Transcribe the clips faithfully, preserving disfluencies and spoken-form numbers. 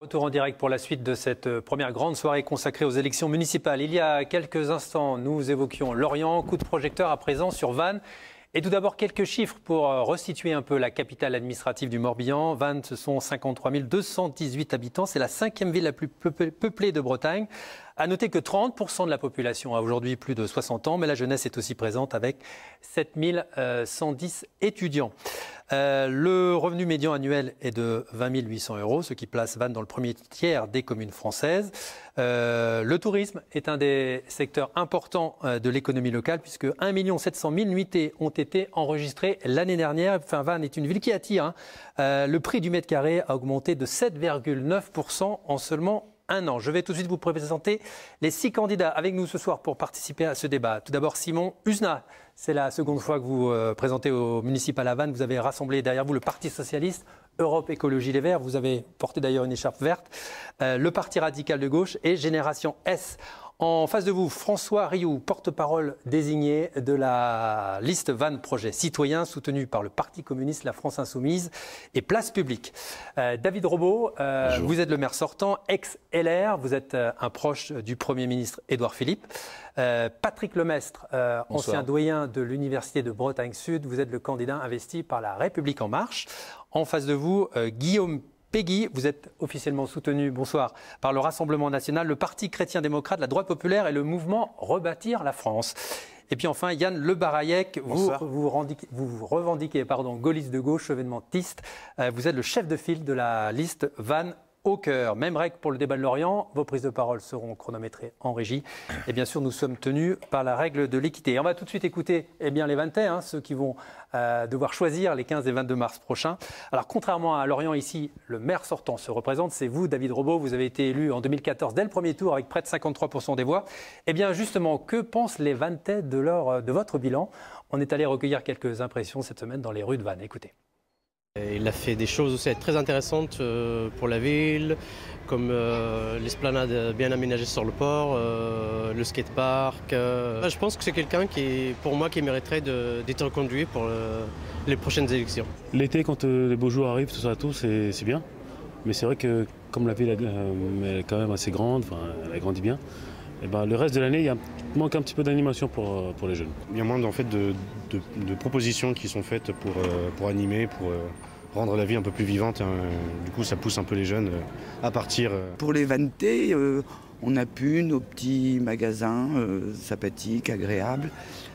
Retour en direct pour la suite de cette première grande soirée consacrée aux élections municipales. Il y a quelques instants, nous évoquions Lorient, coup de projecteur à présent sur Vannes. Et tout d'abord, quelques chiffres pour resituer un peu la capitale administrative du Morbihan. Vannes, ce sont cinquante-trois mille deux cent dix-huit habitants. C'est la cinquième ville la plus peuplée de Bretagne. À noter que trente pour cent de la population a aujourd'hui plus de soixante ans, mais la jeunesse est aussi présente avec sept mille cent dix étudiants. Euh, le revenu médian annuel est de vingt mille huit cents euros, ce qui place Vannes dans le premier tiers des communes françaises. Euh, le tourisme est un des secteurs importants euh, de l'économie locale, puisque un million sept cent mille nuitées ont été enregistrées l'année dernière. Enfin, Vannes est une ville qui attire. Hein. Euh, le prix du mètre carré a augmenté de sept virgule neuf pour cent en seulement un an. Je vais tout de suite vous présenter les six candidats avec nous ce soir pour participer à ce débat. Tout d'abord, Simon Husenat. C'est la seconde fois que vous euh, présentez au municipal à Vannes. Vous avez rassemblé derrière vous le Parti socialiste, Europe Écologie Les Verts. Vous avez porté d'ailleurs une écharpe verte. Euh, le Parti radical de gauche et Génération S. En face de vous, François Rioux, porte-parole désigné de la liste Vannes Projet Citoyen, soutenu par le Parti communiste, la France Insoumise et Place Publique. Euh, David Robaud, euh, vous êtes le maire sortant, ex-L R, vous êtes euh, un proche du Premier ministre Édouard Philippe. Euh, Patrick Lemestre, euh, ancien doyen de l'Université de Bretagne Sud, vous êtes le candidat investi par La République En Marche. En face de vous, euh, Guillaume Péguy, vous êtes officiellement soutenu, bonsoir, par le Rassemblement national, le Parti chrétien-démocrate, la droite populaire et le mouvement Rebâtir la France. Et puis enfin, Yann Le Barayec, vous, vous, revendiquez, vous revendiquez pardon, gaulliste de gauche, chevènementiste. Euh, vous êtes le chef de file de la liste Vannes au cœur. Même règle pour le débat de Lorient. Vos prises de parole seront chronométrées en régie. Et bien sûr, nous sommes tenus par la règle de l'équité. On va tout de suite écouter eh bien, les Vanntais, hein, ceux qui vont euh, devoir choisir les quinze et vingt-deux mars prochains. Alors, contrairement à Lorient, ici, le maire sortant se représente. C'est vous, David Robaud. Vous avez été élu en deux mille quatorze dès le premier tour avec près de cinquante-trois pour cent des voix. Eh bien, justement, que pensent les Vanntais de, leur, de votre bilan? On est allé recueillir quelques impressions cette semaine dans les rues de Vannes. Écoutez. Il a fait des choses aussi très intéressantes pour la ville, comme euh, l'esplanade bien aménagée sur le port, euh, le skatepark. Euh. Je pense que c'est quelqu'un qui, pour moi, qui mériterait d'être reconduit pour le, les prochaines élections. L'été, quand euh, les beaux jours arrivent, tout ça, tout, c'est bien. Mais c'est vrai que comme la ville euh, est quand même assez grande, enfin, elle grandit bien, et ben, le reste de l'année, il manque un petit peu d'animation pour, pour les jeunes. Il y a moins en fait, de, de, de propositions qui sont faites pour, pour animer, pour rendre la vie un peu plus vivante. Du coup, ça pousse un peu les jeunes à partir. Pour les Vanntais, euh, on a pu nos petits magasins euh, sympathiques, agréables.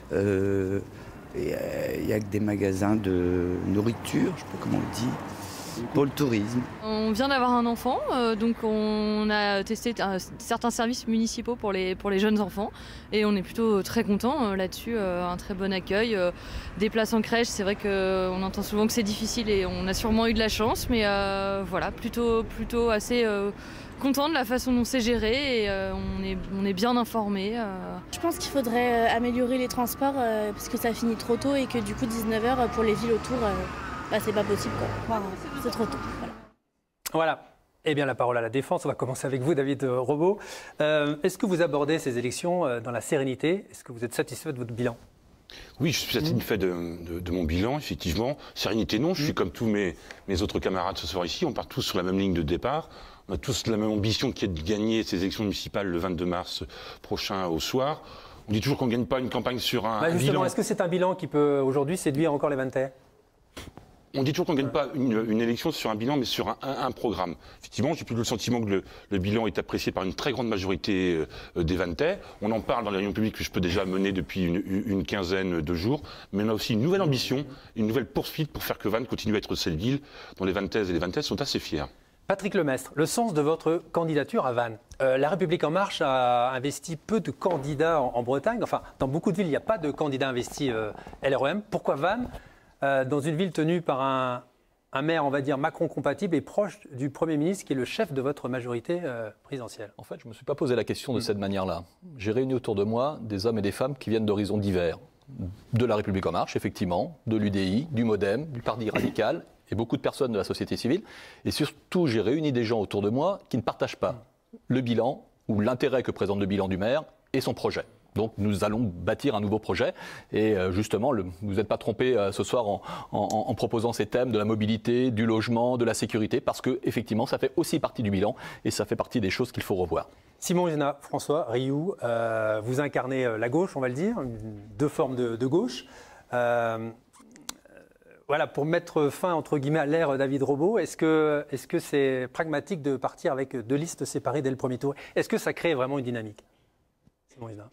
Euh, et, euh, il n'y a que des magasins de nourriture, je ne sais pas comment on dit. Pour le tourisme. On vient d'avoir un enfant, euh, donc on a testé euh, certains services municipaux pour les, pour les jeunes enfants et on est plutôt très content euh, là-dessus, euh, un très bon accueil. Euh, des places en crèche, c'est vrai qu'on entend souvent que c'est difficile et on a sûrement eu de la chance, mais euh, voilà, plutôt, plutôt assez euh, content de la façon dont c'est géré et euh, on, est, on est bien informé. Euh. Je pense qu'il faudrait euh, améliorer les transports euh, parce que ça finit trop tôt et que du coup dix-neuf heures pour les villes autour, euh, bah, c'est pas possible quoi. Enfin, c'est trop tôt. Voilà. Voilà. Eh bien, la parole à la défense. On va commencer avec vous, David Robaud. Euh, Est-ce que vous abordez ces élections euh, dans la sérénité? Est-ce que vous êtes satisfait de votre bilan? Oui, je suis satisfait de, de, de mon bilan, effectivement. Sérénité, non. Je suis comme tous mes, mes autres camarades ce soir ici. On part tous sur la même ligne de départ. On a tous la même ambition qui est de gagner ces élections municipales le vingt-deux mars prochain au soir. On dit toujours qu'on ne gagne pas une campagne sur un, bah un bilan. Est-ce que c'est un bilan qui peut aujourd'hui séduire encore les Vanntais? On dit toujours qu'on ne gagne pas une, une élection sur un bilan, mais sur un, un, un programme. Effectivement, j'ai plutôt le sentiment que le, le bilan est apprécié par une très grande majorité euh, des Vanntais. On en parle dans les réunions publiques que je peux déjà mener depuis une, une quinzaine de jours. Mais on a aussi une nouvelle ambition, une nouvelle poursuite pour faire que Vannes continue à être cette ville dont les Vannetaises et les Vanntais sont assez fiers. Patrick Lemestre, le sens de votre candidature à Vannes. Euh, la République En Marche a investi peu de candidats en, en Bretagne. Enfin, dans beaucoup de villes, il n'y a pas de candidats investis euh, L R E M. Pourquoi Vannes ? Euh, dans une ville tenue par un, un maire, on va dire, Macron-compatible et proche du Premier ministre, qui est le chef de votre majorité euh, présidentielle. En fait, je ne me suis pas posé la question de mmh. cette manière-là. J'ai réuni autour de moi des hommes et des femmes qui viennent d'horizons divers. De la République En Marche, effectivement, de l'U D I, du MoDem, du Parti radical, et beaucoup de personnes de la société civile. Et surtout, j'ai réuni des gens autour de moi qui ne partagent pas mmh. le bilan ou l'intérêt que présente le bilan du maire et son projet. Donc nous allons bâtir un nouveau projet et euh, justement, le, vous n'êtes pas trompé euh, ce soir en, en, en proposant ces thèmes de la mobilité, du logement, de la sécurité, parce que effectivement, ça fait aussi partie du bilan et ça fait partie des choses qu'il faut revoir. Simon Huisna, François Rioux, euh, vous incarnez la gauche, on va le dire, deux formes de, de gauche. Euh, voilà, pour mettre fin entre guillemets à l'ère David Robo, est-ce que est-ce que c'est pragmatique de partir avec deux listes séparées dès le premier tour? Est-ce que ça crée vraiment une dynamique? Simon Huisna.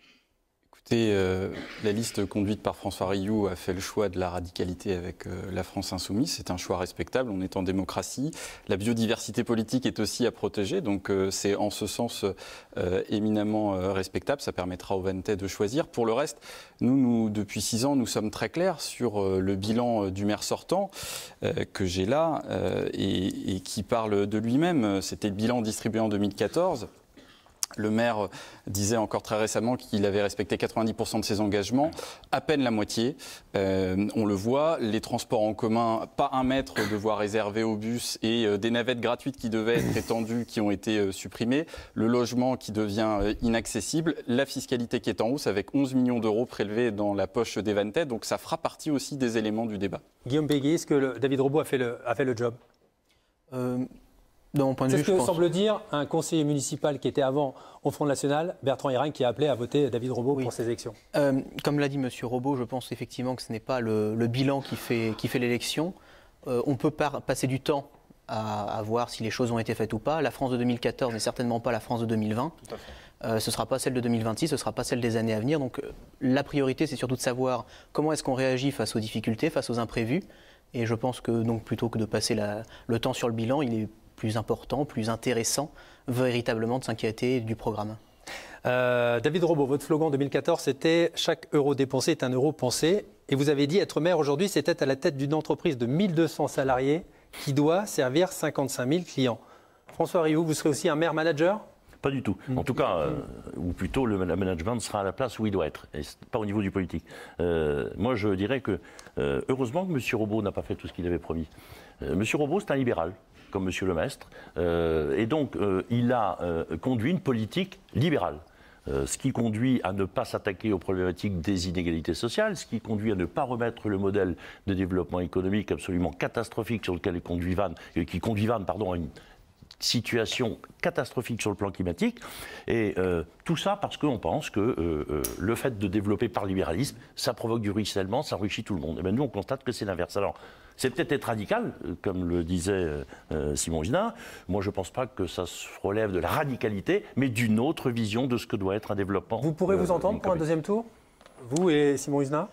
Écoutez, euh, la liste conduite par François Rioux a fait le choix de la radicalité avec euh, la France insoumise. C'est un choix respectable, on est en démocratie. La biodiversité politique est aussi à protéger, donc euh, c'est en ce sens euh, éminemment euh, respectable. Ça permettra aux Vannetais de choisir. Pour le reste, nous, nous depuis six ans, nous sommes très clairs sur euh, le bilan euh, du maire sortant euh, que j'ai là euh, et, et qui parle de lui-même. C'était le bilan distribué en deux mille quatorze. Le maire disait encore très récemment qu'il avait respecté quatre-vingt-dix pour cent de ses engagements, à peine la moitié. Euh, on le voit, les transports en commun, pas un mètre de voies réservées aux bus et euh, des navettes gratuites qui devaient être étendues, qui ont été euh, supprimées. Le logement qui devient euh, inaccessible. La fiscalité qui est en hausse avec onze millions d'euros prélevés dans la poche des Vannetais. Donc ça fera partie aussi des éléments du débat. Guillaume Péguy, est-ce que le, David Robo a fait le, a fait le job euh... C'est ce que pense... semble dire un conseiller municipal qui était avant au Front National, Bertrand Hérin, qui a appelé à voter David Robo oui. pour ces élections. Euh, comme l'a dit M. Robo, je pense effectivement que ce n'est pas le, le bilan qui fait, qui fait l'élection. Euh, on peut par, passer du temps à, à voir si les choses ont été faites ou pas. La France de deux mille quatorze n'est certainement pas la France de deux mille vingt. Tout à fait. Euh, ce ne sera pas celle de deux mille vingt-six, ce ne sera pas celle des années à venir. Donc euh, la priorité, c'est surtout de savoir comment est-ce qu'on réagit face aux difficultés, face aux imprévus. Et je pense que donc, plutôt que de passer la, le temps sur le bilan, il est plus important, plus intéressant, véritablement de s'inquiéter du programme. Euh, David Robo, votre slogan deux mille quatorze, c'était « Chaque euro dépensé est un euro pensé ». Et vous avez dit être maire aujourd'hui, c'était à la tête d'une entreprise de mille deux cents salariés qui doit servir cinquante-cinq mille clients. François Rioux, vous serez aussi un maire manager ? Pas du tout. En tout cas, euh, ou plutôt le management sera à la place où il doit être, et pas au niveau du politique. Euh, moi, je dirais que, euh, heureusement que M. Robo n'a pas fait tout ce qu'il avait promis. Euh, M. Robo, c'est un libéral, comme M. Lemestre, euh, et donc euh, il a euh, conduit une politique libérale. Euh, ce qui conduit à ne pas s'attaquer aux problématiques des inégalités sociales, ce qui conduit à ne pas remettre le modèle de développement économique absolument catastrophique sur lequel conduit Vannes, euh, qui conduit Vannes pardon, à une situation catastrophique sur le plan climatique. Et euh, tout ça parce qu'on pense que euh, euh, le fait de développer par libéralisme, ça provoque du ruissellement, ça enrichit tout le monde. Et bien nous, on constate que c'est l'inverse. Alors, c'est peut-être être radical, comme le disait euh, Simon Huisna. Moi, je ne pense pas que ça se relève de la radicalité, mais d'une autre vision de ce que doit être un développement. Vous pourrez euh, vous entendre pour un deuxième tour, vous et Simon Huisna?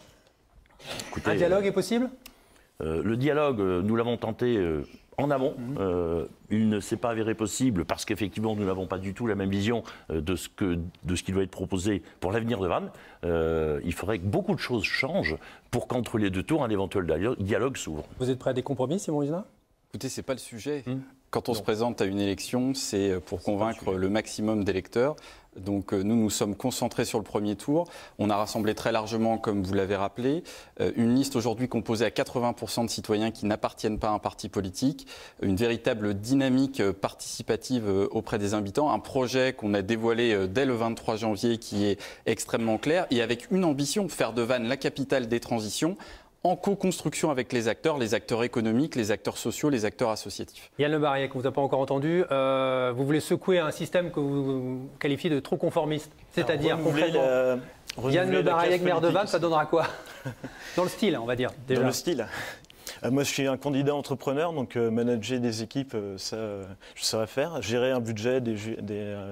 Un dialogue euh, est possible euh, Le dialogue, euh, nous l'avons tenté euh, en amont. Mmh. Euh, il ne s'est pas avéré possible parce qu'effectivement, nous n'avons pas du tout la même vision euh, de, ce que, de ce qui doit être proposé pour l'avenir de Vannes. Euh, il faudrait que beaucoup de choses changent pour qu'entre les deux tours, un éventuel dialogue s'ouvre. Vous êtes prêt à des compromis, Simon Huisna? Écoutez, ce n'est pas le sujet. Mmh. Quand on non. se présente à une élection, c'est pour convaincre le maximum d'électeurs. Donc nous, nous sommes concentrés sur le premier tour. On a rassemblé très largement, comme vous l'avez rappelé, une liste aujourd'hui composée à quatre-vingts pour cent de citoyens qui n'appartiennent pas à un parti politique, une véritable dynamique participative auprès des habitants, un projet qu'on a dévoilé dès le vingt-trois janvier qui est extrêmement clair et avec une ambition, faire de Vannes la capitale des transitions, en co-construction avec les acteurs, les acteurs économiques, les acteurs sociaux, les acteurs associatifs. Yann Le Barriec, on ne vous a pas encore entendu, euh, vous voulez secouer un système que vous qualifiez de trop conformiste. C'est-à-dire, concrètement, la, Yann Le Barriec, maire de Vannes, ça donnera quoi? Dans le style, on va dire, déjà. Dans le style. Euh, moi, je suis un candidat entrepreneur, donc euh, manager des équipes, euh, ça, euh, je saurais faire. Gérer un budget, des, des, euh,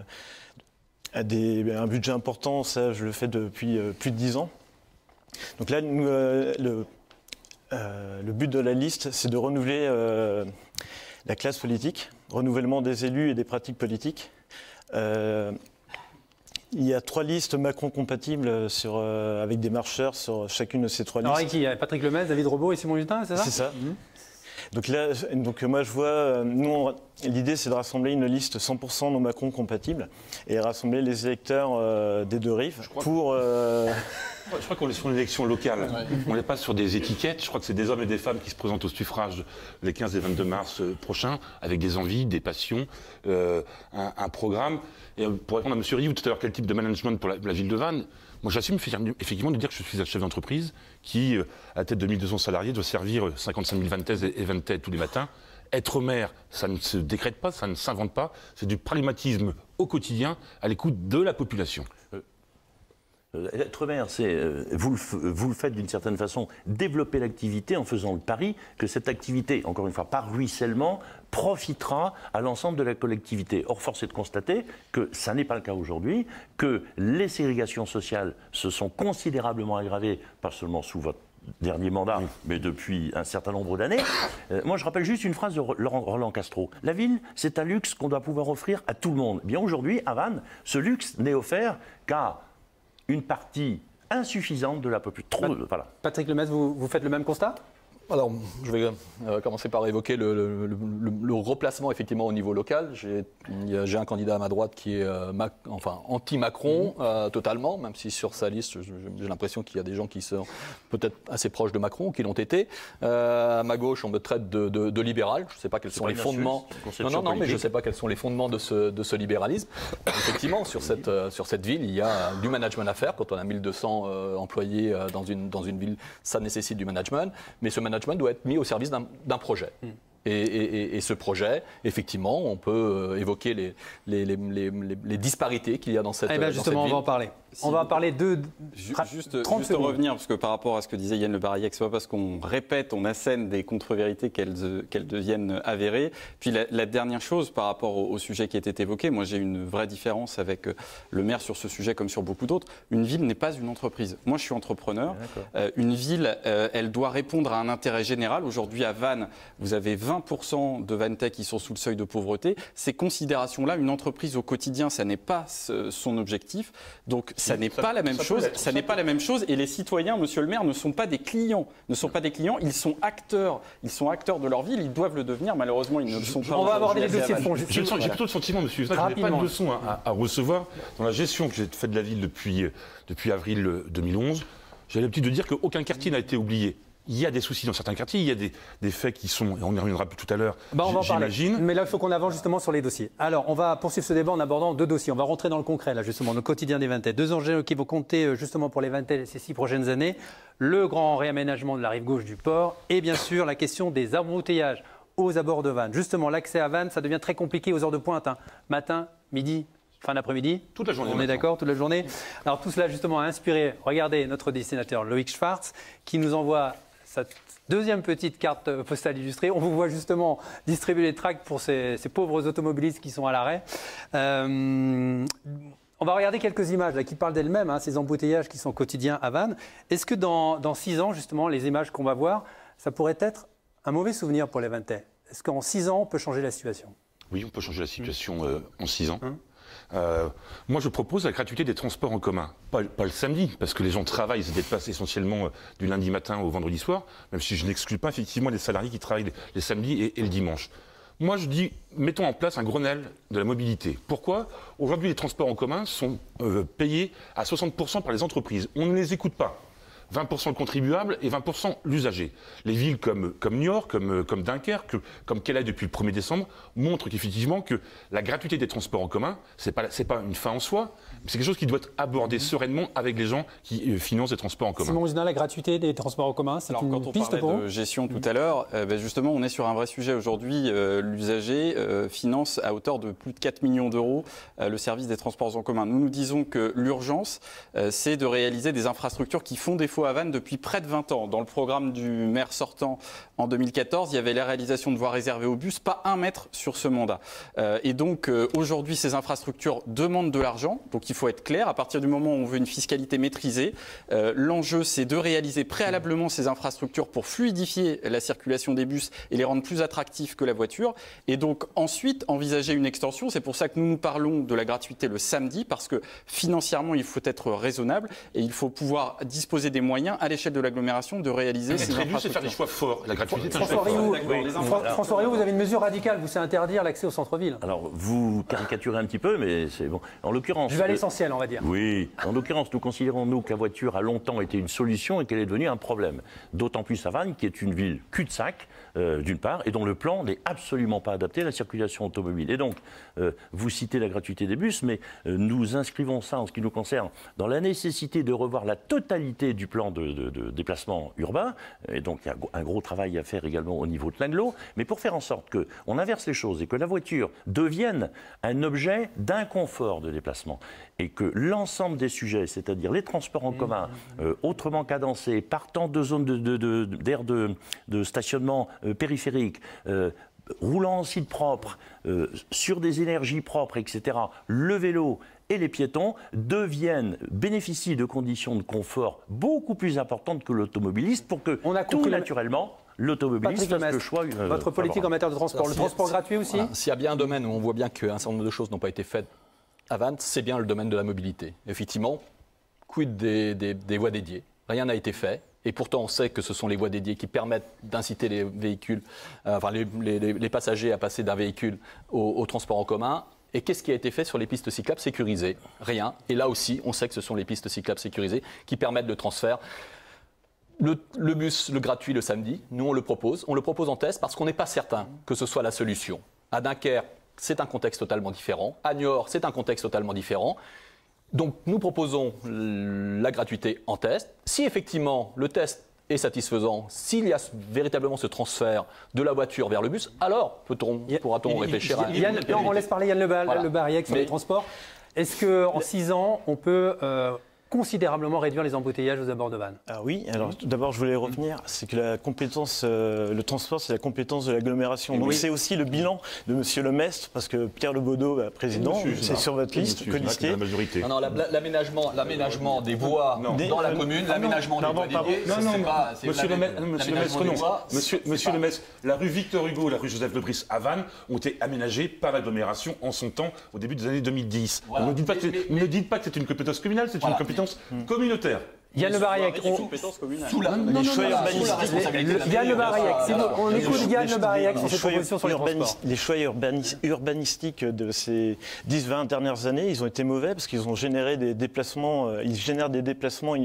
des, un budget important, ça, je le fais depuis euh, plus de dix ans. Donc là, nous, euh, le... Euh, le but de la liste, c'est de renouveler euh, la classe politique, renouvellement des élus et des pratiques politiques. Euh, il y a trois listes Macron-compatibles sur, euh, avec des marcheurs sur chacune de ces trois listes. Alors, avec qui? Patrick Lemez, David Robo et Simon Huisna, c'est ça? C'est ça. Mmh. Donc là, donc moi je vois, nous, l'idée c'est de rassembler une liste cent pour cent non Macron compatible et rassembler les électeurs euh, des deux rives pour... Euh... Je crois qu'on est sur une élection locale, ouais. On n'est pas sur des étiquettes, je crois que c'est des hommes et des femmes qui se présentent au suffrage les quinze et vingt-deux mars prochains, avec des envies, des passions, euh, un, un programme. Et pour répondre à M. Rioux tout à l'heure, quel type de management pour la, la ville de Vannes, moi j'assume effectivement de dire que je suis un chef d'entreprise qui, à la tête de mille deux cents salariés, doit servir cinquante-cinq mille vantaises et vantaises tous les matins. Être maire, ça ne se décrète pas, ça ne s'invente pas, c'est du pragmatisme au quotidien, à l'écoute de la population. Euh, être maire, c'est, euh, vous, le, vous le faites d'une certaine façon, développer l'activité en faisant le pari que cette activité, encore une fois, par ruissellement, profitera à l'ensemble de la collectivité. Or, force est de constater que ça n'est pas le cas aujourd'hui, que les ségrégations sociales se sont considérablement aggravées, pas seulement sous votre dernier mandat, oui. mais depuis un certain nombre d'années. Euh, moi, je rappelle juste une phrase de Roland Castro. La ville, c'est un luxe qu'on doit pouvoir offrir à tout le monde. Bien aujourd'hui, à Vannes, ce luxe n'est offert qu'à une partie insuffisante de la population. Pat voilà. Patrick Lemaitre, vous, vous faites le même constat ? Alors, je vais euh, commencer par évoquer le, le, le, le replacement effectivement au niveau local. J'ai un candidat à ma droite qui est euh, Mac, enfin, anti-Macron mmh. euh, totalement, même si sur sa liste, j'ai l'impression qu'il y a des gens qui sont peut-être assez proches de Macron, qui l'ont été. Euh, à ma gauche, on me traite de, de, de libéral. Je ne sais pas quels sont les fondements. Non, non, non, mais je ne sais pas quels sont les fondements de ce, de ce libéralisme. Effectivement, sur cette, euh, sur cette ville, il y a du management à faire. Quand on a mille deux cents euh, employés euh, dans, une, dans une ville, ça nécessite du management. Mais ce management doit être mis au service d'un projet. Mm. Et, et, et ce projet, effectivement, on peut évoquer les, les, les, les, les disparités qu'il y a dans cette, eh ben justement, dans cette ville. On va en parler. Si on va parler de... Juste, juste revenir, parce que par rapport à ce que disait Yann Le Baraillec, ce n'est pas parce qu'on répète, on assène des contre-vérités qu'elles qu'elles deviennent avérées. Puis la, la dernière chose, par rapport au, au sujet qui était évoqué, moi j'ai une vraie différence avec le maire sur ce sujet comme sur beaucoup d'autres. Une ville n'est pas une entreprise. Moi je suis entrepreneur. Euh, une ville, euh, elle doit répondre à un intérêt général. Aujourd'hui à Vannes, vous avez vingt pour cent de Vanntais qui sont sous le seuil de pauvreté. Ces considérations-là, une entreprise au quotidien, ça n'est pas ce, son objectif. Donc ça n'est pas la même chose. Ça n'est pas la même chose. Et les citoyens, monsieur le maire, ne sont pas des clients. Ne sont pas des clients. Ils sont acteurs. Ils sont acteurs de leur ville. Ils doivent le devenir. Malheureusement, ils ne le sont pas. On va aborder les dossiers de fond. J'ai voilà. plutôt le sentiment, monsieur, que je n'ai pas de leçon à, à recevoir dans la gestion que j'ai faite de la ville depuis, depuis avril deux mille onze. J'ai l'habitude de dire qu'aucun quartier n'a été oublié. Il y a des soucis dans certains quartiers, il y a des, des faits qui sont, et on y reviendra plus tout à l'heure, bah j'imagine. Mais là, il faut qu'on avance justement sur les dossiers. Alors, on va poursuivre ce débat en abordant deux dossiers. On va rentrer dans le concret, là, justement, le quotidien des Vanntais. Deux enjeux qui vont compter justement pour les Vanntais ces six prochaines années. Le grand réaménagement de la rive gauche du port et bien sûr la question des embouteillages aux abords de Vannes. Justement, l'accès à Vannes, ça devient très compliqué aux heures de pointe. Hein. Matin, midi, fin d'après-midi. Toute la journée. On est d'accord, toute la journée. Alors, tout cela, justement, a inspiré, regardez, notre dessinateur Loïc Schwartz, qui nous envoie sa deuxième petite carte postale illustrée. On vous voit justement distribuer les tracts pour ces, ces pauvres automobilistes qui sont à l'arrêt. Euh, on va regarder quelques images là, qui parlent d'elles-mêmes, hein, ces embouteillages qui sont quotidiens à Vannes. Est-ce que dans, dans six ans, justement, les images qu'on va voir, ça pourrait être un mauvais souvenir pour les Vanntais? Est-ce qu'en six ans, on peut changer la situation? Oui, on peut changer la situation euh, en six ans. Hum. Euh, moi, je propose la gratuité des transports en commun. Pas, pas le samedi, parce que les gens travaillent, ils se déplacent essentiellement euh, du lundi matin au vendredi soir, même si je n'exclus pas effectivement les salariés qui travaillent les, les samedis et, et le dimanche. Moi, je dis, mettons en place un Grenelle de la mobilité. Pourquoi? Aujourd'hui, les transports en commun sont euh, payés à soixante pour cent par les entreprises. On ne les écoute pas. vingt pour cent le contribuable et vingt pour cent l'usager. Les villes comme, comme Niort, comme, comme Dunkerque, comme Calais depuis le premier décembre, montrent qu'effectivement que la gratuité des transports en commun, ce n'est pas, c'est pas une fin en soi, mais c'est quelque chose qui doit être abordé sereinement avec les gens qui euh, financent les transports en commun. Simon Uzenat, la gratuité des transports en commun, c'est une quand on piste pour de gestion tout à l'heure, euh, ben justement, on est sur un vrai sujet aujourd'hui. Euh, L'usager euh, finance à hauteur de plus de quatre millions d'euros euh, le service des transports en commun. Nous nous disons que l'urgence, euh, c'est de réaliser des infrastructures qui font défaut à Vannes depuis près de vingt ans. Dans le programme du maire sortant en deux mille quatorze, il y avait la réalisation de voies réservées aux bus, pas un mètre sur ce mandat. Euh, et donc euh, aujourd'hui, ces infrastructures demandent de l'argent, donc il faut être clair. À partir du moment où on veut une fiscalité maîtrisée, euh, l'enjeu c'est de réaliser préalablement ces infrastructures pour fluidifier la circulation des bus et les rendre plus attractifs que la voiture. Et donc ensuite envisager une extension. C'est pour ça que nous nous parlons de la gratuité le samedi, parce que financièrement il faut être raisonnable et il faut pouvoir disposer des moyens moyens à l'échelle de l'agglomération de réaliser ces infrastructures. C'est faire des choix forts. La gratuité, c'est un choix François fort. Rioux, François Rioux, vous avez une mesure radicale, vous c'est interdire l'accès au centre-ville. Alors, vous caricaturez un petit peu, mais c'est bon. En l'occurrence... Je vais à l'essentiel, on va dire. Oui. En l'occurrence, nous considérons, nous, que la voiture a longtemps été une solution et qu'elle est devenue un problème. D'autant plus à Vannes, qui est une ville cul-de-sac, euh, d'une part, et dont le plan n'est absolument pas adapté à la circulation automobile. Et donc, euh, vous citez la gratuité des bus, mais euh, nous inscrivons ça, en ce qui nous concerne, dans la nécessité de revoir la totalité du plan de, de, de déplacement urbain. Et donc, il y a un gros travail à faire également au niveau de l'Aglo, mais pour faire en sorte qu'on inverse les choses et que la voiture devienne un objet d'inconfort de déplacement et que l'ensemble des sujets, c'est-à-dire les transports en commun, euh, autrement cadencés, partant de zones d'aires de, de, de, de, de stationnement euh, périphériques, euh, roulant en site propre, euh, sur des énergies propres, et cetera, le vélo et les piétons deviennent, bénéficient de conditions de confort beaucoup plus importantes que l'automobiliste pour que On a tout naturellement... L'automobiliste fasse le choix. Euh, Votre politique favorable. en matière de transport, le transport gratuit aussi voilà. S'il y a bien un domaine où on voit bien qu'un certain nombre de choses n'ont pas été faites à Vannes, c'est bien le domaine de la mobilité. Effectivement, quid des, des, des voies dédiées? Rien n'a été fait. Et pourtant, on sait que ce sont les voies dédiées qui permettent d'inciter les véhicules, euh, enfin les, les, les passagers à passer d'un véhicule au, au transport en commun. Et qu'est-ce qui a été fait sur les pistes cyclables sécurisées? Rien. Et là aussi, on sait que ce sont les pistes cyclables sécurisées qui permettent le transfert. Le, le bus, le gratuit le samedi, nous on le propose. On le propose en test parce qu'on n'est pas certain que ce soit la solution. À Dunkerque, c'est un contexte totalement différent. À Niort, c'est un contexte totalement différent. Donc nous proposons la gratuité en test. Si effectivement le test est satisfaisant, s'il y a véritablement ce transfert de la voiture vers le bus, alors peut-on, pourra-t-on réfléchir à... Yann, on laisse parler Yann Le, voilà. le Bariec sur Mais... les transports. Est-ce qu'en six ans, on peut... Euh, considérablement réduire les embouteillages aux abords de Vannes? Ah oui, alors tout d'abord je voulais revenir, c'est que la compétence, euh, le transport c'est la compétence de l'agglomération. Donc oui. C'est aussi le bilan de Monsieur le Mestre, parce que Pierre Lebaudot, bah, président, c'est sur votre liste, colistier. La majorité. Non, non, l'aménagement, l'aménagement des voies non. dans la commune, l'aménagement des voies dédiées, non, non, pas... Monsieur le Maître, non. Monsieur, monsieur le Maître, la rue Victor Hugo, la rue Joseph Lebris à Vannes ont été aménagées par l'agglomération en son temps, au début des années deux mille dix. Voilà. Ne dites pas que c'est une compétence communale, c'est une compétence communautaire. Yann Le Bariec, on... sous la, non, non, les choix urbanistiques. Yann Le Bariec, on écoute Yann Le Bariec sur cette proposition sur les transports. Les choix urbanistiques de ces dix vingt dernières années, ils ont été mauvais parce qu'ils ont généré des déplacements, ils génèrent des déplacements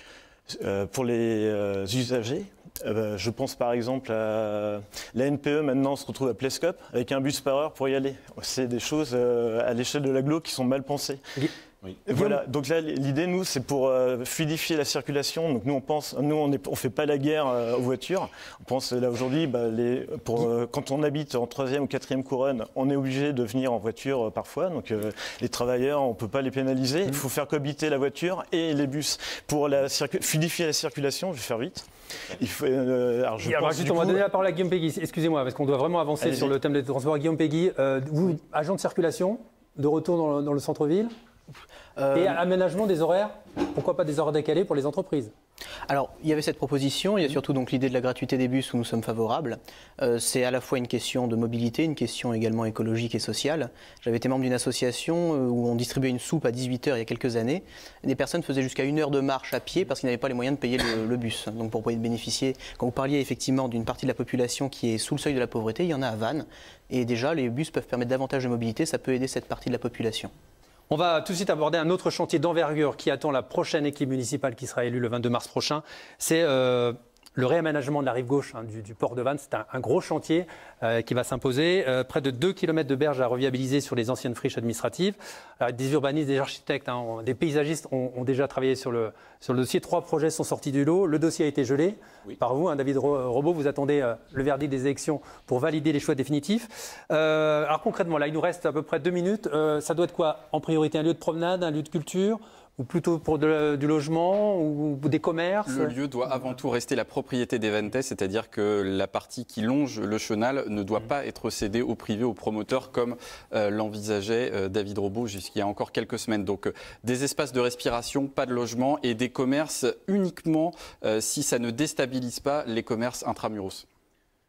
pour les usagers. Euh, je pense par exemple à la N P E maintenant se retrouve à Plescop avec un bus par heure pour y aller. C'est des choses euh, à l'échelle de l'agglo qui sont mal pensées. Oui. Voilà, donc là l'idée nous c'est pour euh, fluidifier la circulation. Donc nous on pense, nous on ne on fait pas la guerre euh, aux voitures. On pense là aujourd'hui, bah, les, pour, euh, quand on habite en troisième ou quatrième couronne, on est obligé de venir en voiture euh, parfois. Donc euh, les travailleurs, on peut pas les pénaliser. Il faut faire cohabiter la voiture et les bus pour la fluidifier la circulation. Je vais faire vite. Il faut, euh, alors je alors, pense, juste, on va donner la parole à Guillaume Peggy. Excusez-moi, parce qu'on doit vraiment avancer sur le thème des transports. Guillaume Peggy, euh, vous, agent de circulation, de retour dans le, dans le centre-ville euh... et aménagement des horaires, pourquoi pas des horaires décalés pour les entreprises? Alors, il y avait cette proposition, il y a surtout donc l'idée de la gratuité des bus où nous sommes favorables. Euh, c'est à la fois une question de mobilité, une question également écologique et sociale. J'avais été membre d'une association où on distribuait une soupe à dix-huit heures il y a quelques années. Des personnes faisaient jusqu'à une heure de marche à pied parce qu'ils n'avaient pas les moyens de payer le, le bus. Donc pour pouvoir bénéficier, quand vous parliez effectivement d'une partie de la population qui est sous le seuil de la pauvreté, il y en a à Vannes. Et déjà, les bus peuvent permettre davantage de mobilité, ça peut aider cette partie de la population. On va tout de suite aborder un autre chantier d'envergure qui attend la prochaine équipe municipale qui sera élue le vingt-deux mars prochain. C'est euh, le réaménagement de la rive gauche hein, du, du port de Vannes. C'est un, un gros chantier euh, qui va s'imposer. Euh, près de deux kilomètres de berges à reviabiliser sur les anciennes friches administratives. Alors, des urbanistes, des architectes, hein, on, des paysagistes ont, ont déjà travaillé sur le, sur le dossier. Trois projets sont sortis du lot. Le dossier a été gelé oui. par vous, hein, David Robot. Vous attendez euh, le verdict des élections pour valider les choix définitifs. Euh, alors concrètement, là, il nous reste à peu près deux minutes. Euh, ça doit être quoi? En priorité, un lieu de promenade, un lieu de culture? Ou plutôt pour de, du logement ou des commerces? Le lieu doit avant tout rester la propriété d'Eventés, c'est-à-dire que la partie qui longe le chenal ne doit mmh. pas être cédée au privé, aux promoteurs, comme euh, l'envisageait euh, David Robot jusqu'il y a encore quelques semaines. Donc euh, des espaces de respiration, pas de logement et des commerces uniquement euh, si ça ne déstabilise pas les commerces intramuros.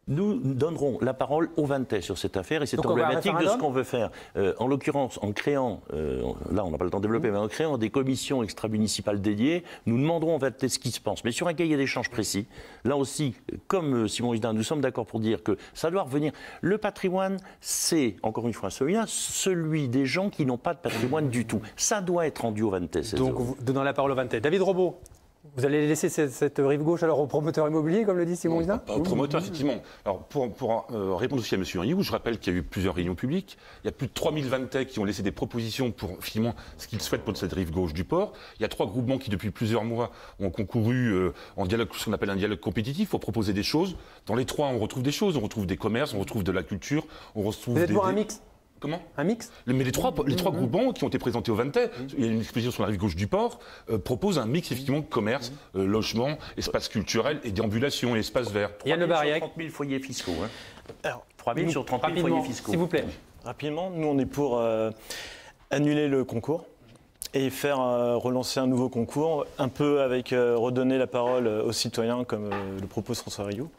nous donnerons la parole au Vantais sur cette affaire et c'est emblématique de ce qu'on veut faire. Euh, en l'occurrence, en créant, euh, là on n'a pas le temps de développer, mmh. mais en créant des commissions extra-municipales dédiées, nous demanderons au Vantais ce qui se pense. Mais sur un cahier d'échange précis, là aussi, comme Simon Huisdin, nous sommes d'accord pour dire que ça doit revenir. Le patrimoine, c'est, encore une fois, celui-là, celui des gens qui n'ont pas de patrimoine du tout. Ça doit être rendu au Vantais. Donc, vous donnons la parole au Vantais. David Robot. Vous allez laisser cette, cette rive gauche alors au promoteur immobilier, comme le dit Simon Huisdin ? Au promoteur, effectivement. Alors, pour, pour euh, répondre aussi à M. Rioux, je rappelle qu'il y a eu plusieurs réunions publiques. Il y a plus de trois mille Vantais qui ont laissé des propositions pour, finalement, ce qu'ils souhaitent pour cette rive gauche du port. Il y a trois groupements qui, depuis plusieurs mois, ont concouru euh, en dialogue, ce qu'on appelle un dialogue compétitif, pour proposer des choses. Dans les trois, on retrouve des choses. On retrouve des commerces, on retrouve de la culture, on retrouve Vous êtes des... pour un mix ? Comment ? Un mix ? Mais les trois, les trois mmh. groupements qui ont été présentés au Vantais, mmh. il y a une exposition sur la rive gauche du port, euh, proposent un mix effectivement de commerce, euh, logement, espace culturel et déambulation et espace vert. Yann Le Bariac. trente mille foyers fiscaux. Hein. Alors, trois mille sur trente mille foyers fiscaux. S'il vous plaît. Rapidement, nous on est pour euh, annuler le concours et faire euh, relancer un nouveau concours, un peu avec euh, redonner la parole aux citoyens comme euh, le propose François Rioux.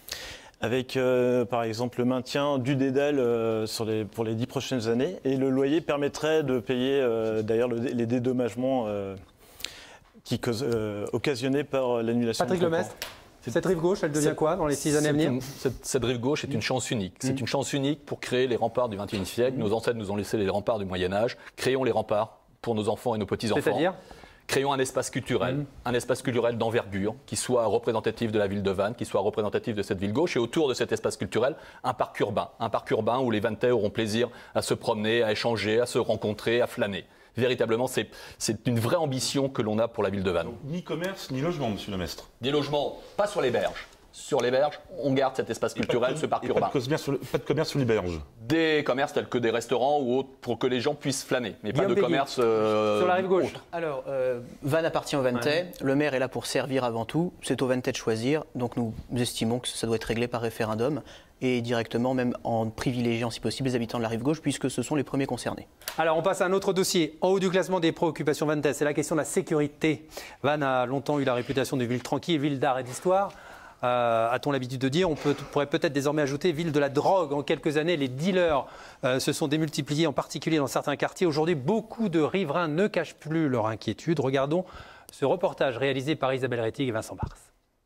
Avec euh, par exemple le maintien du dédale euh, sur les, pour les dix prochaines années. Et le loyer permettrait de payer euh, d'ailleurs le, les dédommagements euh, qui, euh, occasionnés par l'annulation. Patrick Lemestre, cette rive gauche, elle devient quoi dans les six années à venir ? une, cette, cette rive gauche est une chance unique. C'est mmh. une chance unique pour créer les remparts du vingt et unième siècle. Mmh. Nos ancêtres nous ont laissé les remparts du Moyen-Âge. Créons les remparts pour nos enfants et nos petits-enfants. C'est-à-dire ? Créons un espace culturel, mmh. un espace culturel d'envergure qui soit représentatif de la ville de Vannes, qui soit représentatif de cette ville gauche et autour de cet espace culturel, un parc urbain. Un parc urbain où les Vantais auront plaisir à se promener, à échanger, à se rencontrer, à flâner. Véritablement, c'est, c'est une vraie ambition que l'on a pour la ville de Vannes. Donc, ni commerce, ni logement, monsieur Lemestre. Ni logement, pas sur les berges. Sur les berges, on garde cet espace culturel, de, ce parc et urbain. Pas de, commerce sur le, pas de commerce sur les berges. Des commerces tels que des restaurants ou autres pour que les gens puissent flâner, mais Guillaume pas de Péguy, commerce euh, sur la rive gauche. Autre. Alors, euh, Vannes appartient au Vantais. Ouais. Le maire est là pour servir avant tout. C'est au Vantais de choisir. Donc nous estimons que ça doit être réglé par référendum et directement, même en privilégiant si possible les habitants de la rive gauche, puisque ce sont les premiers concernés. Alors on passe à un autre dossier. En haut du classement des préoccupations Vantais, c'est la question de la sécurité. Vannes a longtemps eu la réputation de ville tranquille, ville d'art et d'histoire. Euh, a-t-on l'habitude de dire, on peut, pourrait peut-être désormais ajouter ville de la drogue. En quelques années, les dealers euh, se sont démultipliés, en particulier dans certains quartiers. Aujourd'hui, beaucoup de riverains ne cachent plus leur inquiétude. Regardons ce reportage réalisé par Isabelle Rettig et Vincent Bars.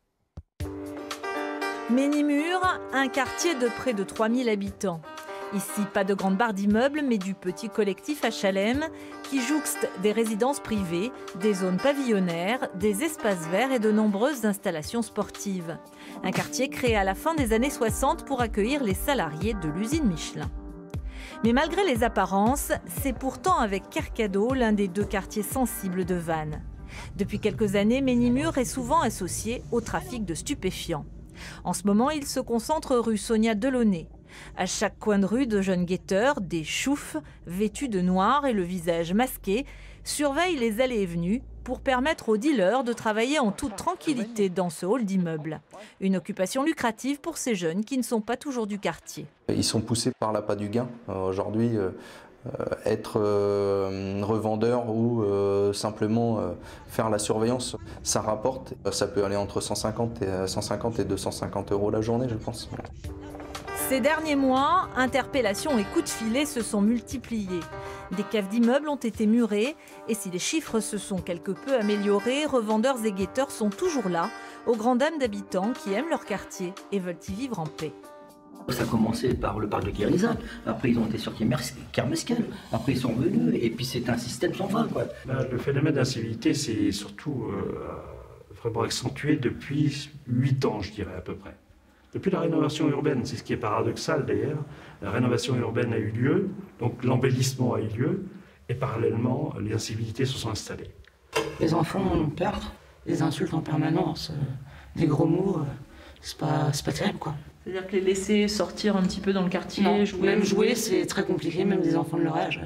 Ménimur, un quartier de près de trois mille habitants. Ici, pas de grande barre d'immeubles, mais du petit collectif H L M qui jouxte des résidences privées, des zones pavillonnaires, des espaces verts et de nombreuses installations sportives. Un quartier créé à la fin des années soixante pour accueillir les salariés de l'usine Michelin. Mais malgré les apparences, c'est pourtant avec Kercado l'un des deux quartiers sensibles de Vannes. Depuis quelques années, Ménimur est souvent associé au trafic de stupéfiants. En ce moment, il se concentre rue Sonia Delaunay. À chaque coin de rue, de jeunes guetteurs, des choufs, vêtus de noir et le visage masqué, surveillent les allées et venues pour permettre aux dealers de travailler en toute tranquillité dans ce hall d'immeubles. Une occupation lucrative pour ces jeunes qui ne sont pas toujours du quartier. Ils sont poussés par l'appât du gain. Aujourd'hui, euh, être euh, revendeur ou euh, simplement euh, faire la surveillance, ça rapporte. Ça peut aller entre cent cinquante et deux cent cinquante euros la journée, je pense. Ces derniers mois, interpellations et coups de filet se sont multipliés. Des caves d'immeubles ont été murées et si les chiffres se sont quelque peu améliorés, revendeurs et guetteurs sont toujours là, aux grandes dames d'habitants qui aiment leur quartier et veulent y vivre en paix. Ça a commencé par le parc de Guérizal, après ils ont été sur Kermesquel, après ils sont venus et puis c'est un système sans fin, quoi. Le phénomène d'incivilité s'est surtout euh, vraiment accentué depuis huit ans, je dirais à peu près. Depuis la rénovation urbaine, c'est ce qui est paradoxal d'ailleurs, la rénovation urbaine a eu lieu, donc l'embellissement a eu lieu, et parallèlement, les incivilités se sont installées. Les enfants ont peur, des insultes en permanence, des gros mots, c'est pas, c'est pas terrible quoi. C'est-à-dire que les laisser sortir un petit peu dans le quartier, non, jouer, même jouer, c'est très compliqué, même des enfants de leur âge.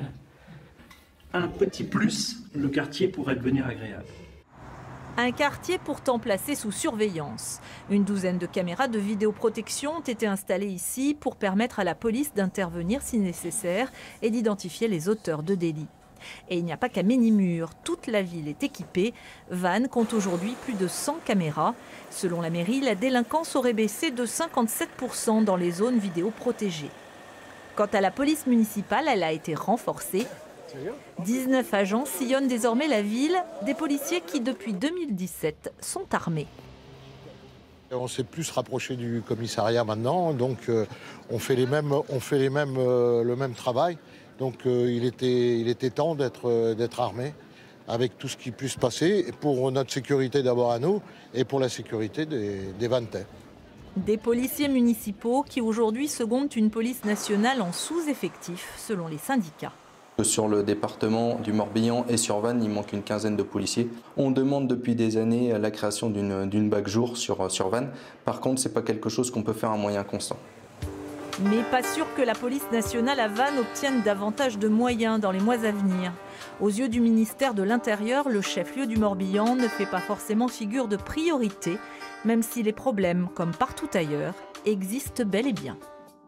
Un petit plus, le quartier pourrait devenir agréable. Un quartier pourtant placé sous surveillance. Une douzaine de caméras de vidéoprotection ont été installées ici pour permettre à la police d'intervenir si nécessaire et d'identifier les auteurs de délits. Et il n'y a pas qu'à Ménimur, toute la ville est équipée. Vannes compte aujourd'hui plus de cent caméras. Selon la mairie, la délinquance aurait baissé de cinquante-sept pour cent dans les zones vidéo protégées. Quant à la police municipale, elle a été renforcée. dix-neuf agents sillonnent désormais la ville, des policiers qui depuis deux mille dix-sept sont armés. On s'est plus rapproché du commissariat maintenant, donc euh, on fait, les mêmes, on fait les mêmes, euh, le même travail. Donc euh, il, était, il était temps d'être euh, d'être armé avec tout ce qui puisse passer, pour notre sécurité d'abord à nous et pour la sécurité des, des Vanntais. Des policiers municipaux qui aujourd'hui secondent une police nationale en sous-effectif selon les syndicats. Sur le département du Morbihan et sur Vannes, il manque une quinzaine de policiers. On demande depuis des années la création d'une d'une bac jour sur, sur Vannes. Par contre, ce n'est pas quelque chose qu'on peut faire à moyen constant. Mais pas sûr que la police nationale à Vannes obtienne davantage de moyens dans les mois à venir. Aux yeux du ministère de l'Intérieur, le chef-lieu du Morbihan ne fait pas forcément figure de priorité, même si les problèmes, comme partout ailleurs, existent bel et bien.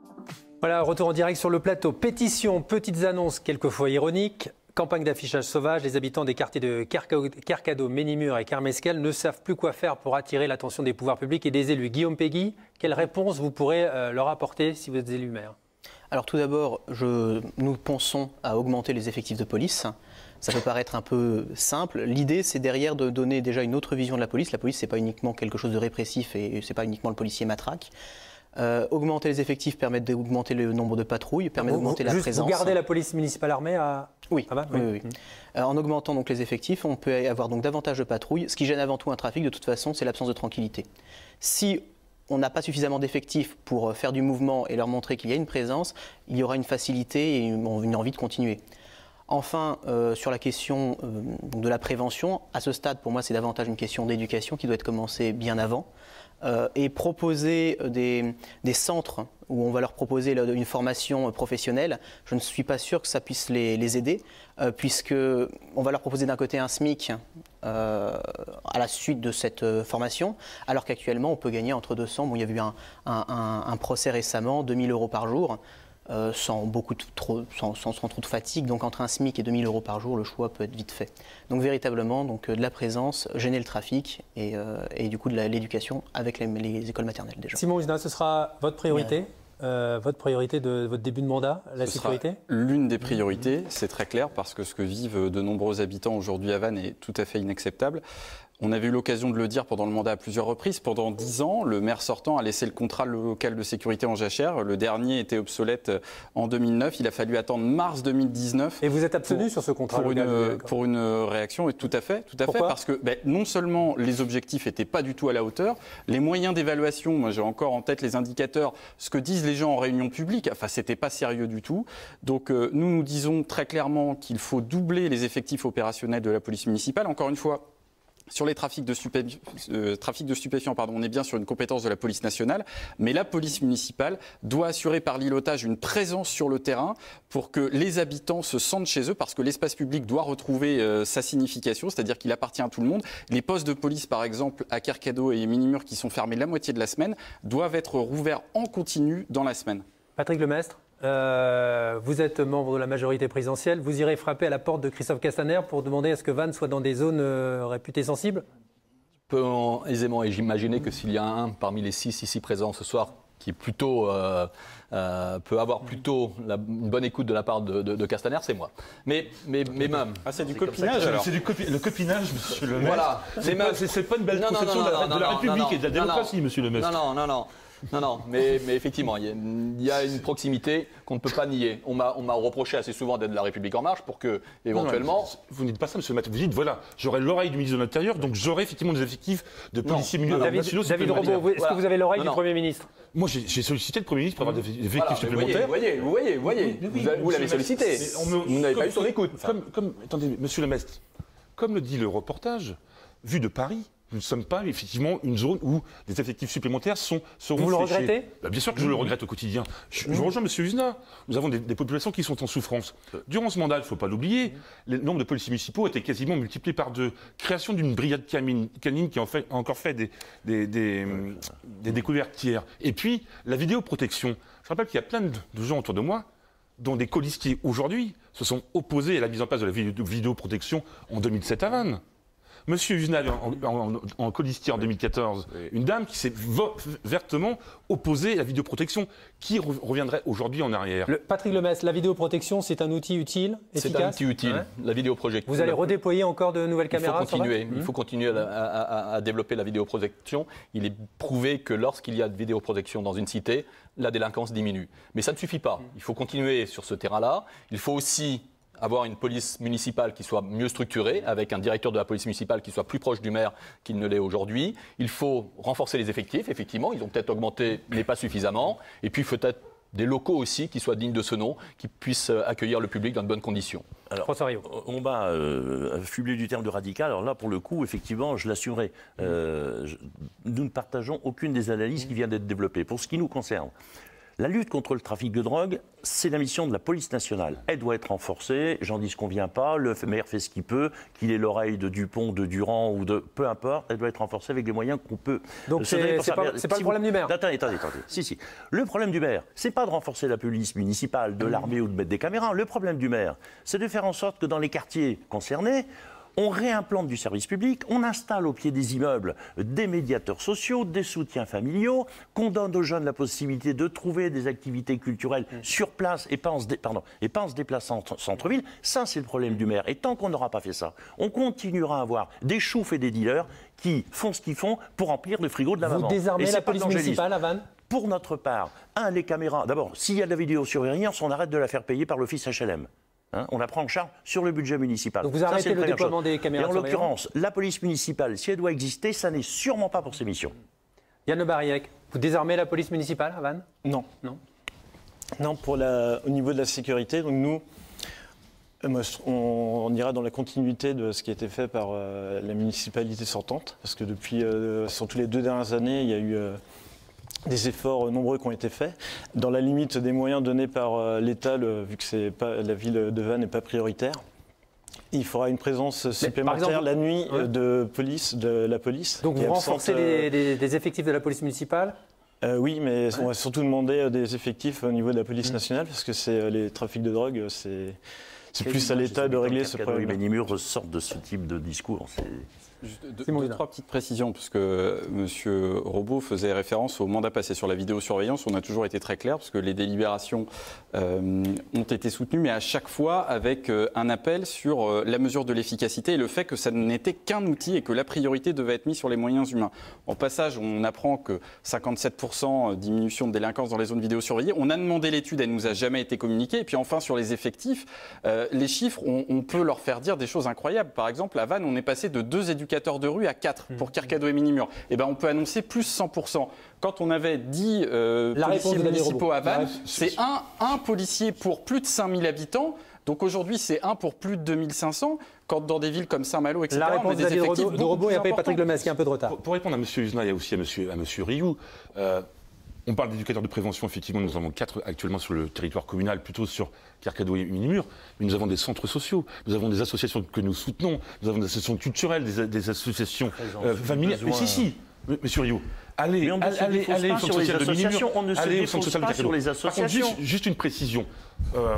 Voilà, retour en direct sur le plateau. Pétition, petites annonces quelquefois ironiques. Campagne d'affichage sauvage. Les habitants des quartiers de Kercado, Ménimur et Kermeskel ne savent plus quoi faire pour attirer l'attention des pouvoirs publics et des élus. Guillaume Peggy, quelle réponse vous pourrez euh, leur apporter si vous êtes élu maire? Alors tout d'abord, nous pensons à augmenter les effectifs de police. Ça peut paraître un peu simple. L'idée, c'est derrière de donner déjà une autre vision de la police. La police, ce n'est pas uniquement quelque chose de répressif et ce n'est pas uniquement le policier matraque. Euh, augmenter les effectifs permet d'augmenter le nombre de patrouilles, permet d'augmenter la présence. Vous gardez la police municipale armée à... Oui, à Vannes, oui, oui, oui. Mmh. Euh, en augmentant donc les effectifs, on peut avoir donc davantage de patrouilles. Ce qui gêne avant tout un trafic, de toute façon, c'est l'absence de tranquillité. Si on n'a pas suffisamment d'effectifs pour faire du mouvement et leur montrer qu'il y a une présence, il y aura une facilité et une envie de continuer. Enfin, euh, sur la question euh, de la prévention, à ce stade, pour moi, c'est davantage une question d'éducation qui doit être commencée bien avant. Euh, et proposer des, des centres où on va leur proposer une formation professionnelle, je ne suis pas sûr que ça puisse les, les aider, euh, puisqu'on va leur proposer d'un côté un SMIC euh, à la suite de cette euh, formation, alors qu'actuellement on peut gagner entre deux cents, bon, il y a eu un, un, un, un procès récemment, deux mille euros par jour. Euh, sans, beaucoup de, trop, sans, sans, sans trop de fatigue. Donc entre un SMIC et deux mille euros par jour, le choix peut être vite fait. Donc véritablement, donc, de la présence, gêner le trafic et, euh, et du coup de l'éducation avec les, les écoles maternelles déjà. Simon Huisna, ce sera votre priorité euh, votre priorité de votre début de mandat, la ce sécurité? L'une des priorités, c'est très clair, parce que ce que vivent de nombreux habitants aujourd'hui à Vannes est tout à fait inacceptable. On avait eu l'occasion de le dire pendant le mandat à plusieurs reprises. Pendant dix ans, le maire sortant a laissé le contrat local de sécurité en jachère. Le dernier était obsolète en deux mille neuf. Il a fallu attendre mars deux mille dix-neuf. Et vous êtes abstenu pour, sur ce contrat pour local une, pour une réaction, et tout à fait. Tout à fait parce que ben, non seulement les objectifs n'étaient pas du tout à la hauteur, les moyens d'évaluation, moi j'ai encore en tête les indicateurs, ce que disent les gens en réunion publique, enfin c'était pas sérieux du tout. Donc euh, nous nous disons très clairement qu'il faut doubler les effectifs opérationnels de la police municipale. Encore une fois, sur les trafics de, stupé... euh, trafic de stupéfiants, pardon, on est bien sur une compétence de la police nationale, mais la police municipale doit assurer par l'îlotage une présence sur le terrain pour que les habitants se sentent chez eux, parce que l'espace public doit retrouver euh, sa signification, c'est-à-dire qu'il appartient à tout le monde. Les postes de police, par exemple, à Kercado et Ménimur, qui sont fermés la moitié de la semaine, doivent être rouverts en continu dans la semaine. Patrick Lemestre, Euh, vous êtes membre de la majorité présidentielle. Vous irez frapper à la porte de Christophe Castaner pour demander à ce que Vannes soit dans des zones euh, réputées sensibles? Je peux aisément imaginer que s'il y a un parmi les six ici présents ce soir qui est plutôt, euh, euh, peut avoir plutôt la, une bonne écoute de la part de, de, de Castaner, c'est moi. Mais, mais, mais même... Ah, c'est du copinage alors. C'est du copi le copinage, monsieur le maire. Voilà. C'est pas, pas une belle non, conception non, non, de la, non, de la non, République non, et de la démocratie, non, monsieur le maire. Non, non, non, non. Non, non, mais, mais effectivement, il y, a, il y a une proximité qu'on ne peut pas nier. On m'a reproché assez souvent d'être de la République En Marche pour que, éventuellement... Non, non, vous ne dites pas ça, monsieur le maire. Vous dites, voilà, j'aurai l'oreille du ministre de l'Intérieur, donc j'aurai effectivement des effectifs de policiers non, non, David, David Robo, est-ce voilà. que vous avez l'oreille du Premier ministre? Moi, j'ai sollicité le Premier ministre pour avoir des effectifs voilà, supplémentaires. Vous voyez, vous voyez, vous voyez, vous, vous, vous l'avez sollicité. Me, vous n'avez pas eu son écoute. Comme, comme, attendez, monsieur le maire, comme le dit le reportage, vu de Paris, nous ne sommes pas effectivement une zone où des effectifs supplémentaires sont, seront Vous le fléchés. regrettez? Bah, bien sûr que je le regrette au quotidien. Je, je rejoins M. Huisna. Nous avons des, des populations qui sont en souffrance. Durant ce mandat, il ne faut pas l'oublier, le nombre de policiers municipaux était quasiment multiplié par deux. Création d'une brigade canine, canine qui a, en fait, a encore fait des, des, des, des découvertes hier. Et puis, la vidéoprotection. Je rappelle qu'il y a plein de gens autour de moi dont des colistiers aujourd'hui se sont opposés à la mise en place de la vidéo- vidéoprotection en deux mille sept à Vannes. Monsieur Usenal, en, en, en, en colistier en deux mille quatorze, une dame qui s'est vertement opposée à la vidéoprotection, qui re reviendrait aujourd'hui en arrière. Le, Patrick Lemesse, la vidéoprotection, c'est un outil utile, efficace? C'est un outil utile, ouais. La vidéoprojection. Vous allez redéployer encore de nouvelles caméras? Il faut continuer, il faut continuer à, à, à développer la vidéoprotection. Il est prouvé que lorsqu'il y a de vidéoprotection dans une cité, la délinquance diminue. Mais ça ne suffit pas. Il faut continuer sur ce terrain-là. Il faut aussi avoir une police municipale qui soit mieux structurée, avec un directeur de la police municipale qui soit plus proche du maire qu'il ne l'est aujourd'hui. Il faut renforcer les effectifs, effectivement, ils ont peut-être augmenté, mais pas suffisamment. Et puis peut-être des locaux aussi qui soient dignes de ce nom, qui puissent accueillir le public dans de bonnes conditions. Alors, on m'a euh, affublé du terme de radical. Alors là, pour le coup, effectivement, je l'assumerai. Euh, je- nous ne partageons aucune des analyses qui viennent d'être développées. Pour ce qui nous concerne, la lutte contre le trafic de drogue, c'est la mission de la police nationale. Elle doit être renforcée, j'en dis ce qu'on vient pas, le maire fait ce qu'il peut, qu'il ait l'oreille de Dupont, de Durand ou de... peu importe, elle doit être renforcée avec les moyens qu'on peut. Donc euh, c'est- se donner pour c'est ça. pas- Mais c'est pas si le problème vous- du maire. Attendez, attendez, attendez. Si, si. Le problème du maire, c'est pas de renforcer la police municipale, de l'armée ou de mettre des caméras. Le problème du maire, c'est de faire en sorte que dans les quartiers concernés, on réimplante du service public, on installe au pied des immeubles des médiateurs sociaux, des soutiens familiaux, qu'on donne aux jeunes la possibilité de trouver des activités culturelles sur place et pas en se, dé- pardon, et pas en se déplaçant en centre-ville. Ça, c'est le problème du maire. Et tant qu'on n'aura pas fait ça, on continuera à avoir des choufs et des dealers qui font ce qu'ils font pour remplir le frigo de la Vous maman. désarmez Et la c'est pas de police l'angélisme. municipale à Vannes? Pour notre part, un, les caméras. D'abord, s'il y a de la vidéosurveillance, on arrête de la faire payer par l'office H L M. Hein, on la prend en charge sur le budget municipal. Donc vous Ça, arrêtez c'est la le première déploiement chose. des caméras Et en de surveillance. l'occurrence, la police municipale, si elle doit exister, ça n'est sûrement pas pour ses missions. Yann Le Bariec, vous désarmez la police municipale à Vannes? Non. Non. Non, pour la, au niveau de la sécurité, donc nous, euh, moi, je- on, on ira dans la continuité de ce qui a été fait par euh, la municipalité sortante, parce que depuis, euh, surtout les deux dernières années, il y a eu euh, des efforts nombreux qui ont été faits, dans la limite des moyens donnés par euh, l'État, le- vu que c'est pas, la ville de Vannes n'est pas prioritaire. Il faudra une présence supplémentaire exemple, la nuit ouais. euh, de police, de la police. Donc qui vous est absente, renforcez euh, les, les- les effectifs de la police municipale? Euh, oui, mais on va surtout demander euh, des effectifs au niveau de la police nationale, parce que c'est euh, les trafics de drogue, euh, c'est c'est plus à l'État de régler ce problème. Les Nimur sortent de ce type de discours. c'est- Juste deux, deux, trois petites précisions, parce que M. Robot faisait référence au mandat passé sur la vidéosurveillance. On a toujours été très clair, parce que les délibérations euh, ont été soutenues, mais à chaque fois avec euh, un appel sur euh, la mesure de l'efficacité et le fait que ça n'était qu'un outil et que la priorité devait être mise sur les moyens humains. En passage, on apprend que cinquante-sept pour cent diminution de délinquance dans les zones vidéosurveillées. On a demandé l'étude, elle ne nous a jamais été communiquée. Et puis enfin, sur les effectifs, euh, les chiffres, on, on peut leur faire dire des choses incroyables. Par exemple, à Vannes, on est passé de deux éducateurs de rue à quatre pour Kercado et Minimur. Et ben, on peut annoncer plus cent pour cent. Quand on avait dix euh, La réponse policiers de Daniel municipaux Robot. à Vannes, La réponse- c'est un, un policier pour plus de cinq mille habitants. Donc aujourd'hui, c'est un pour plus de deux mille cinq cents. Quand dans des villes comme Saint-Malo, et cetera, La on a réponse des de Daniel effectifs Robot, de beaucoup Robot plus et après Patrick importants. Lemesse, qui a un peu de retard. Pour, pour répondre à M. Usna et aussi à M. à monsieur Rioux, euh, on parle d'éducateurs de prévention, effectivement, nous en avons quatre actuellement sur le territoire communal, plutôt sur Kercado et Minimur, mais nous avons des centres sociaux, nous avons des associations que nous soutenons, nous avons des associations culturelles, des, des associations euh, familiales. Mais si, si, M. Rioux, allez, Mais on ne allez, se allez, dépose allez pas au sur centre les social de Minimur, associations, on ne se allez au dépose centre social de pas Kercado. sur les Par contre, associations. juste, juste une précision. Euh,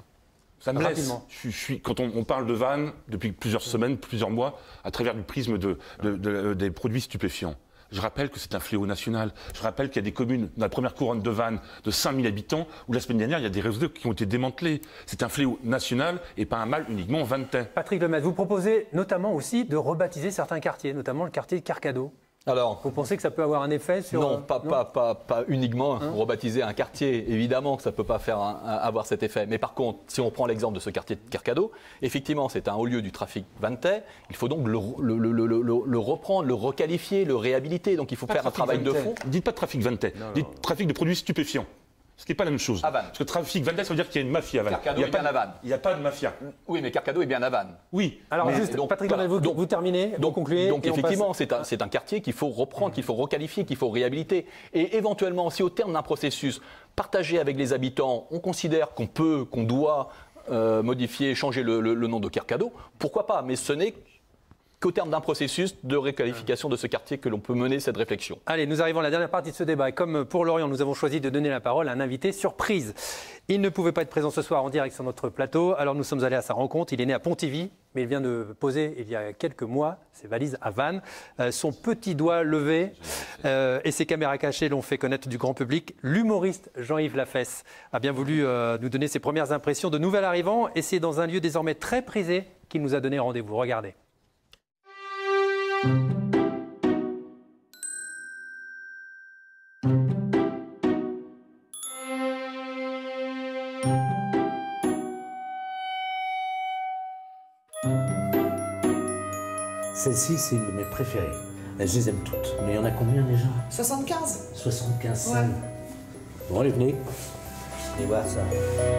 Ça me laisse, Rapidement. je, je suis, quand on, on parle de Vannes depuis plusieurs semaines, plusieurs mois, à travers du prisme de, de- de- des produits stupéfiants. Je rappelle que c'est un fléau national. Je rappelle qu'il y a des communes, dans la première couronne de Vannes, de cinq mille habitants, où la semaine dernière, il y a des réseaux qui ont été démantelés. C'est un fléau national et pas un mal uniquement vannetais. Patrick Lemesse, vous proposez notamment aussi de rebaptiser certains quartiers, notamment le quartier de Kercado. Alors, vous pensez que ça peut avoir un effet sur... Non, euh, pas, pas, pas, pas uniquement Hein rebaptiser un quartier. Évidemment que ça ne peut pas faire un- un- avoir cet effet. Mais par contre, si on prend l'exemple de ce quartier de Kercado, effectivement, c'est un haut lieu du trafic vannetais. Il faut donc le, le- le- le- le- le reprendre, le requalifier, le réhabiliter. Donc il faut Pas faire un trafic travail de vannetais. fond. Dites pas de trafic vannetais, dites trafic de produits stupéfiants. Ce qui n'est pas la même chose. À Vannes. Parce que trafic vannetais, ça veut dire qu'il y a une mafia à Vannes. Kercado Il y a est pas bien de- à Vannes. Il n'y a pas de mafia. Oui, mais Kercado est bien à Vannes. Oui. Alors Mais- juste, donc, Patrick voilà. Lemesse, vous, Donc- vous terminez, vous Donc, concluez. donc et on effectivement, passe- c'est un, c'est un quartier qu'il faut reprendre, qu'il faut requalifier, qu'il faut réhabiliter. Et éventuellement, si au terme d'un processus partagé avec les habitants, on considère qu'on peut, qu'on doit euh, modifier, changer le, le- le nom de Kercado, pourquoi pas? Mais ce n'est qu'au terme d'un processus de réqualification de ce quartier que l'on peut mener cette réflexion. Allez, nous arrivons à la dernière partie de ce débat. Et comme pour Lorient, nous avons choisi de donner la parole à un invité surprise. Il ne pouvait pas être présent ce soir en direct sur notre plateau, alors nous sommes allés à sa rencontre. Il est né à Pontivy, mais il vient de poser il y a quelques mois ses valises à Vannes. Euh, son petit doigt levé euh, et ses caméras cachées l'ont fait connaître du grand public. L'humoriste Jean-Yves Lafesse a bien voulu euh, nous donner ses premières impressions de nouvel arrivant, et c'est dans un lieu désormais très prisé qu'il nous a donné rendez-vous. Regardez. Celle-ci, c'est une de mes préférées. Je les aime toutes. Mais il y en a combien déjà? soixante-quinze. soixante-quinze salles. Ouais. Bon, allez, venez. Venez voir ça.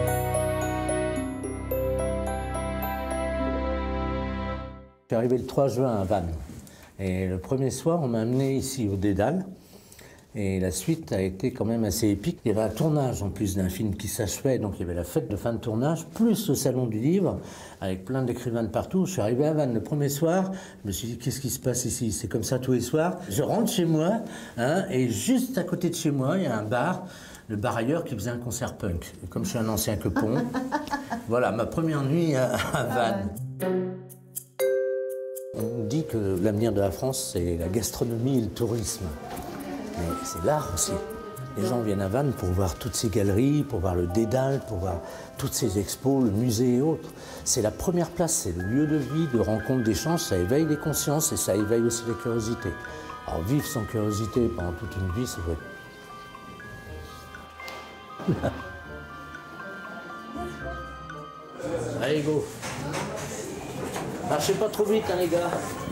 Je suis arrivé le trois juin à Vannes. Et le premier soir, on m'a amené ici au Dédale. Et la suite a été quand même assez épique. Il y avait un tournage en plus d'un film qui s'achevait, donc il y avait la fête de fin de tournage, plus le salon du livre, avec plein d'écrivains de partout. Je suis arrivé à Vannes le premier soir, je me suis dit, qu'est-ce qui se passe ici? C'est comme ça tous les soirs. Je rentre chez moi, hein, et juste à côté de chez moi, il y a un bar, le bar ailleurs, qui faisait un concert punk. Et comme je suis un ancien quepon, voilà, ma première nuit à, à Vannes. On dit que l'avenir de la France, c'est la gastronomie et le tourisme. Mais c'est l'art aussi. Les gens viennent à Vannes pour voir toutes ces galeries, pour voir le Dédale, pour voir toutes ces expos, le musée et autres. C'est la première place, c'est le lieu de vie, de rencontre, d'échange, ça éveille les consciences et ça éveille aussi les curiosités. Alors vivre sans curiosité pendant toute une vie, c'est vrai. Allez, go. Marchez pas trop vite, hein, les gars.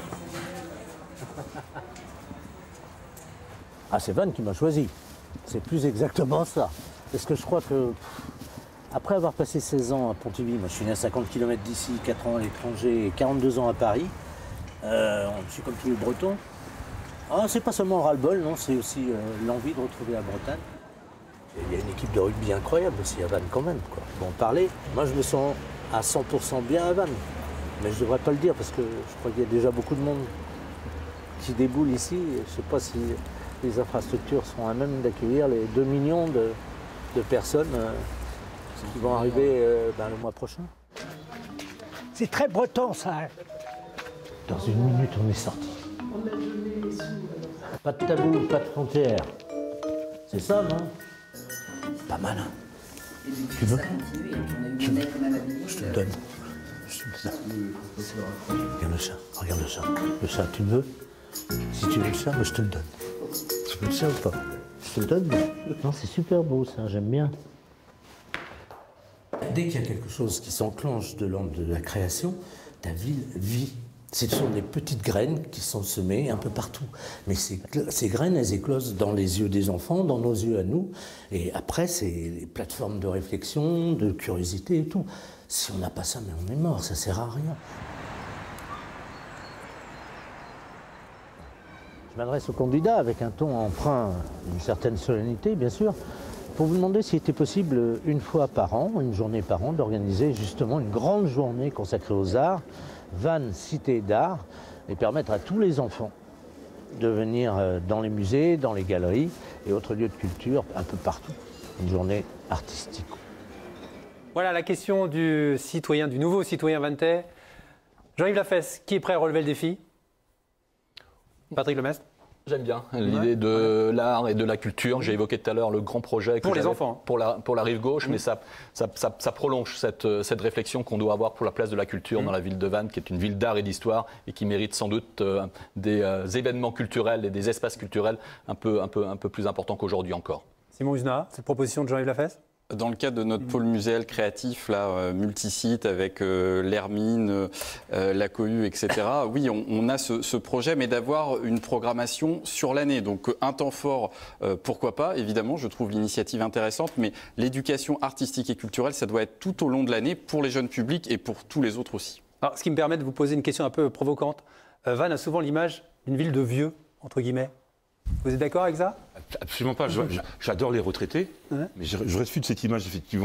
Ah, c'est Vannes qui m'a choisi. C'est plus exactement ça. Parce que je crois que, après avoir passé seize ans à Pontivy, moi je suis né à cinquante kilomètres d'ici, quatre ans à l'étranger et quarante-deux ans à Paris, euh, je suis comme tous les Bretons. Ah, c'est pas seulement le ras-le-bol, non, c'est aussi euh, l'envie de retrouver la Bretagne. Et il y a une équipe de rugby incroyable aussi à Vannes quand même, quoi. Pour en parler, moi je me sens à cent pour cent bien à Vannes. Mais je devrais pas le dire parce que je crois qu'il y a déjà beaucoup de monde qui déboule ici. Je sais pas si les infrastructures seront à même d'accueillir les deux millions de, de personnes euh, qui vont arriver euh, ben, le mois prochain. C'est très breton, ça. Dans une minute, on est sorti. Pas de tabou, pas de frontières. C'est ça, non? Pas mal, hein? Tu veux? Tu veux? Je te le donne. Je te le donne. Regarde le chat, regarde le chat. Le chat, tu le veux? Si tu veux le chat, moi je te le donne. Tu veux le chat ou pas? Je te le donne. Non, c'est super beau ça, j'aime bien. Dès qu'il y a quelque chose qui s'enclenche de l'ordre de la création, ta ville vit. Ce sont des petites graines qui sont semées un peu partout. Mais ces, ces graines, elles éclosent dans les yeux des enfants, dans nos yeux à nous. Et après, c'est les plateformes de réflexion, de curiosité et tout. Si on n'a pas ça, mais on est mort, ça ne sert à rien. Je m'adresse au candidat avec un ton empreint d'une certaine solennité, bien sûr, pour vous demander s'il était possible, une fois par an, une journée par an, d'organiser justement une grande journée consacrée aux arts, Vannes Cité d'Art, et permettre à tous les enfants de venir dans les musées, dans les galeries et autres lieux de culture, un peu partout. Une journée artistique. Voilà la question du citoyen, du nouveau citoyen vanntais. Jean-Yves Lafesse, qui est prêt à relever le défi? Patrick Lemestre? J'aime bien l'idée de l'art et de la culture. J'ai évoqué tout à l'heure le grand projet pour les enfants, pour la, pour la rive gauche, mmh. mais ça, ça, ça, ça prolonge cette, cette réflexion qu'on doit avoir pour la place de la culture mmh. dans la ville de Vannes, qui est une ville d'art et d'histoire et qui mérite sans doute euh, des euh, événements culturels et des espaces culturels un peu, un peu, un peu plus importants qu'aujourd'hui encore. Simon Uzenat, cette proposition de Jean-Yves Lafesse? Dans le cadre de notre pôle muséal créatif, là, euh, multisite, avec euh, l'Hermine, euh, la Cohue, et cetera, oui, on, on a ce, ce projet, mais d'avoir une programmation sur l'année. Donc un temps fort, euh, pourquoi pas, évidemment, je trouve l'initiative intéressante, mais l'éducation artistique et culturelle, ça doit être tout au long de l'année pour les jeunes publics et pour tous les autres aussi. Alors, ce qui me permet de vous poser une question un peu provocante. Euh, Vannes a souvent l'image d'une ville de vieux, entre guillemets. Vous êtes d'accord avec ça? Absolument pas. J'adore les retraités, ouais. mais je, je refuse cette image effectivement de,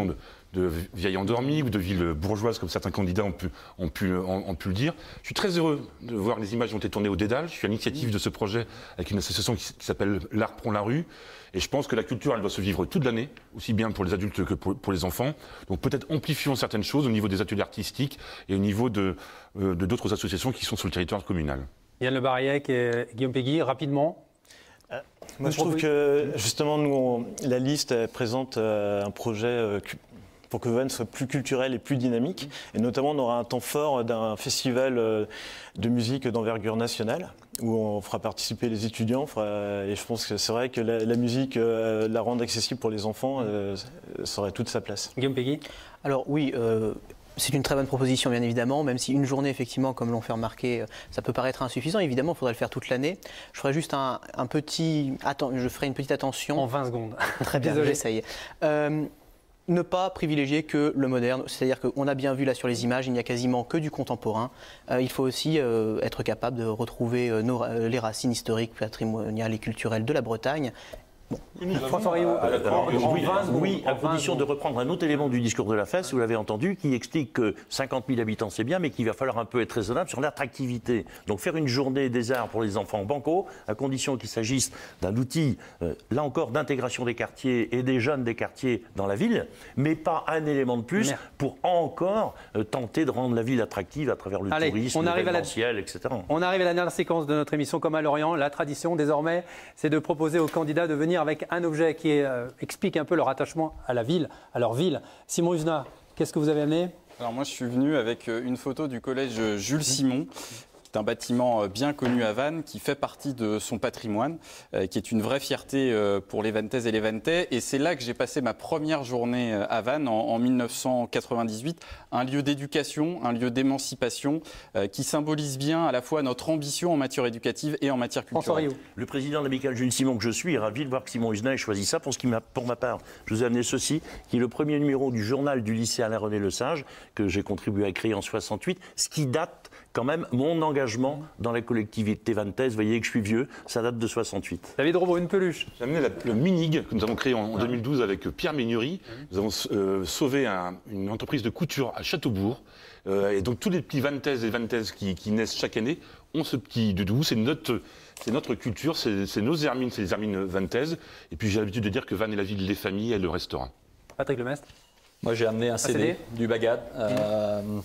de vieilles endormies ou de villes bourgeoises, comme certains candidats ont pu, ont pu, ont, ont pu le dire. Je suis très heureux de voir les images qui ont été tournées au Dédale. Je suis à l'initiative de ce projet avec une association qui, qui s'appelle L'Art prend la rue. Et je pense que la culture, elle doit se vivre toute l'année, aussi bien pour les adultes que pour, pour les enfants. Donc peut-être amplifions certaines choses au niveau des ateliers artistiques et au niveau de euh, de d'autres associations qui sont sur le territoire communal. Yann Le Bariec et Guillaume Péguy, rapidement. Euh, moi, je trouve que justement, nous, on, la liste elle présente euh, un projet euh, pour que Vannes soit plus culturel et plus dynamique. Et notamment, on aura un temps fort d'un festival euh, de musique d'envergure nationale, où on fera participer les étudiants. Fera, et je pense que c'est vrai que la, la musique, euh, la rendre accessible pour les enfants, euh, ça aurait toute sa place. Guillaume Péguy. Alors oui, euh, c'est une très bonne proposition, bien évidemment, même si une journée, effectivement, comme l'ont fait remarquer, ça peut paraître insuffisant. Évidemment, il faudrait le faire toute l'année. Je ferai juste un, un petit... Attends, je ferai une petite attention. En vingt secondes. Très bien, j'essaye. Euh, ne pas privilégier que le moderne, c'est-à-dire qu'on a bien vu là sur les images, il n'y a quasiment que du contemporain. Euh, il faut aussi euh, être capable de retrouver euh, nos, euh, les racines historiques, patrimoniales et culturelles de la Bretagne. Bon. François Rio, alors, oui, oui, à condition de reprendre un autre élément du discours de la F E S, vous l'avez entendu, qui explique que cinquante mille habitants c'est bien, mais qu'il va falloir un peu être raisonnable sur l'attractivité. Donc faire une journée des arts pour les enfants banco, à condition qu'il s'agisse d'un outil, euh, là encore, d'intégration des quartiers et des jeunes des quartiers dans la ville, mais pas un élément de plus Merde. pour encore euh, tenter de rendre la ville attractive à travers le Allez, tourisme, l'événementiel, et cetera. On arrive à la dernière séquence de notre émission Comme à Lorient. La tradition, désormais, c'est de proposer aux candidats de venir avec un objet qui est, euh, explique un peu leur attachement à la ville, à leur ville. Simon Husenat, qu'est-ce que vous avez amené? Alors moi je suis venu avec une photo du collège Jules Simon. C'est un bâtiment bien connu à Vannes qui fait partie de son patrimoine, euh, qui est une vraie fierté euh, pour les Vannetaises et les Vannettais. Et c'est là que j'ai passé ma première journée à Vannes en, en mille neuf cent quatre-vingt-dix-huit. Un lieu d'éducation, un lieu d'émancipation euh, qui symbolise bien à la fois notre ambition en matière éducative et en matière culturelle. Le président de l'amicale Jules Simon que je suis est ravi de voir que Simon Husenat ait choisi ça. Pour, ce qui m'a, pour ma part, je vous ai amené ceci, qui est le premier numéro du journal du lycée Alain René Lesage, que j'ai contribué à créer en soixante-huit, ce qui date quand même mon engagement dans la collectivité vantaise. Vous voyez que je suis vieux, ça date de soixante-huit. David Robot, une peluche. J'ai amené la, le Minig que nous avons créé en, en deux mille douze avec Pierre Ménury. Nous avons euh, sauvé un, une entreprise de couture à Châteaubourg. Euh, et donc tous les petits vannetaises et vannetaises qui, qui naissent chaque année ont ce petit doudou. C'est notre, c'est notre culture, c'est, c'est nos hermines, c'est les hermines vannetaises. Et puis j'ai l'habitude de dire que Vannes est la ville des familles et le restaurant. Patrick Lemestre. Moi j'ai amené un, un C D, C D du Bagad. Euh, mmh.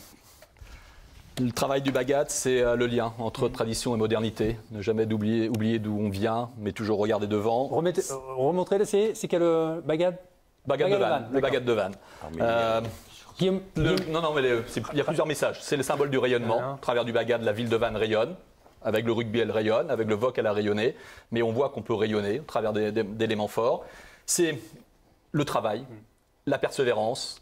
Le travail du Bagad, c'est le lien entre tradition et modernité. Ne jamais oublier, oublier d'où on vient, mais toujours regarder devant. Remettez, euh, remontrez-le, c'est, c'est quel le Bagad Bagad, Bagad de Vannes. Le Bagad de Vannes. Euh, Guillaume, le, non, non, mais il y a plusieurs messages. C'est le symbole du rayonnement. Ah, au travers du Bagad, la ville de Vannes rayonne. Avec le rugby, elle rayonne. Avec le V O C, elle a rayonné. Mais on voit qu'on peut rayonner au travers des, des, d'éléments forts. C'est le travail, la persévérance.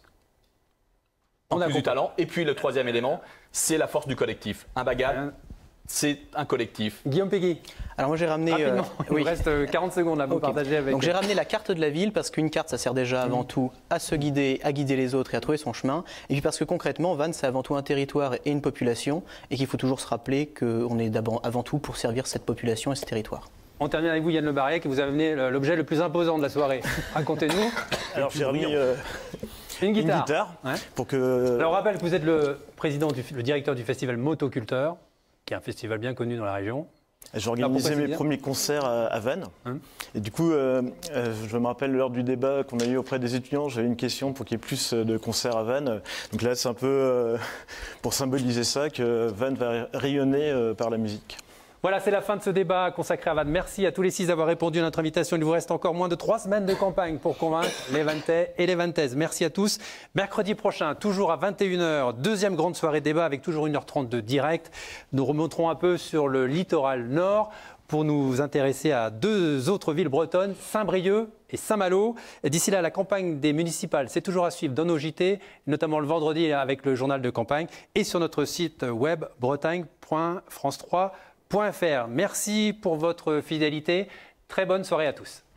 On a du talent. Et puis le troisième élément, c'est la force du collectif. Un Bagad, c'est un collectif. Guillaume Péguy. Alors moi j'ai ramené... Euh, il oui. vous reste quarante secondes à vous okay. partager avec... Donc j'ai ramené la carte de la ville parce qu'une carte ça sert déjà avant mmh. tout à se guider, à guider les autres et à trouver son chemin. Et puis parce que concrètement, Vannes c'est avant tout un territoire et une population et qu'il faut toujours se rappeler qu'on est d'abord avant tout pour servir cette population et ce territoire. On termine avec vous Yann Le Bariec, vous avez amené l'objet le plus imposant de la soirée. Racontez-nous. Alors j'ai remis... Euh... Une guitare. Une guitare ouais. pour que... Alors on rappelle que vous êtes le président, du, le directeur du festival Motoculteur, qui est un festival bien connu dans la région. J'ai organisé mes premiers concerts à, à Vannes. Hum. Et du coup, euh, euh, je me rappelle lors du débat qu'on a eu auprès des étudiants, j'avais une question pour qu'il y ait plus de concerts à Vannes. Donc là, c'est un peu euh, pour symboliser ça que Vannes va rayonner euh, par la musique. Voilà, c'est la fin de ce débat consacré à Vannes. Merci à tous les six d'avoir répondu à notre invitation. Il vous reste encore moins de trois semaines de campagne pour convaincre les Vannettais et les Vannetaises. Merci à tous. Mercredi prochain, toujours à vingt et une heures, deuxième grande soirée débat avec toujours une heure trente de direct. Nous remonterons un peu sur le littoral nord pour nous intéresser à deux autres villes bretonnes, Saint-Brieuc et Saint-Malo. D'ici là, la campagne des municipales, c'est toujours à suivre dans nos J T, notamment le vendredi avec le journal de campagne et sur notre site web bretagne point france trois point fr. Merci pour votre fidélité. Très bonne soirée à tous.